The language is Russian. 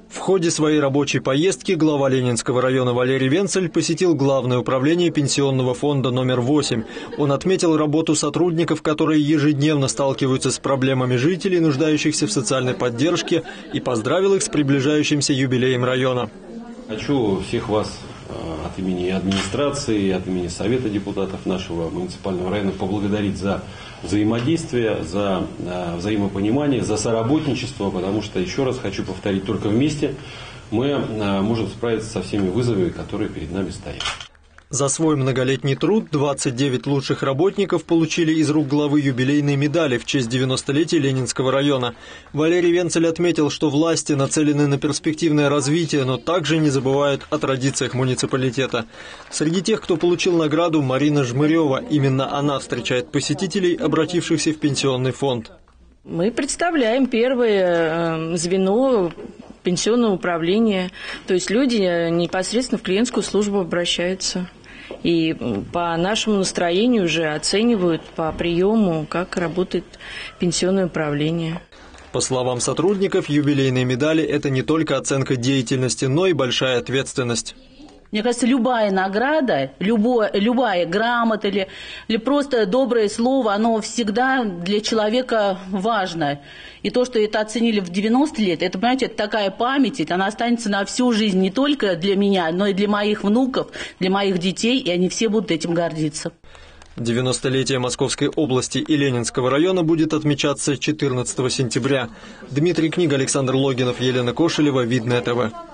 В ходе своей рабочей поездки глава Ленинского района Валерий Венцель посетил Главное управление пенсионного фонда номер 8. Он отметил работу сотрудников, которые ежедневно сталкиваются с проблемами жителей, нуждающихся в социальной поддержке, и поздравил их с приближающимся юбилеем района. Хочу всех вас от имени администрации, от имени Совета депутатов нашего муниципального района поблагодарить за взаимодействие, за взаимопонимание, за соработничество, потому что, еще раз хочу повторить, только вместе мы можем справиться со всеми вызовами, которые перед нами стоят. За свой многолетний труд 29 лучших работников получили из рук главы юбилейные медали в честь 90-летия Ленинского района. Валерий Венцель отметил, что власти нацелены на перспективное развитие, но также не забывают о традициях муниципалитета. Среди тех, кто получил награду, Марина Жмырева. Именно она встречает посетителей, обратившихся в пенсионный фонд. Мы представляем первое звено пенсионного управления, то есть люди непосредственно в клиентскую службу обращаются. И по нашему настроению уже оценивают по приему, как работает пенсионное управление. По словам сотрудников, юбилейные медали – это не только оценка деятельности, но и большая ответственность. Мне кажется, любая награда, любая грамота или просто доброе слово, оно всегда для человека важно. И то, что это оценили в 90 лет, это, понимаете, это такая память, она останется на всю жизнь не только для меня, но и для моих внуков, для моих детей, и они все будут этим гордиться. 90-летие Московской области и Ленинского района будет отмечаться 14 сентября. Дмитрий Книга, Александр Логинов, Елена Кошелева, Видное ТВ.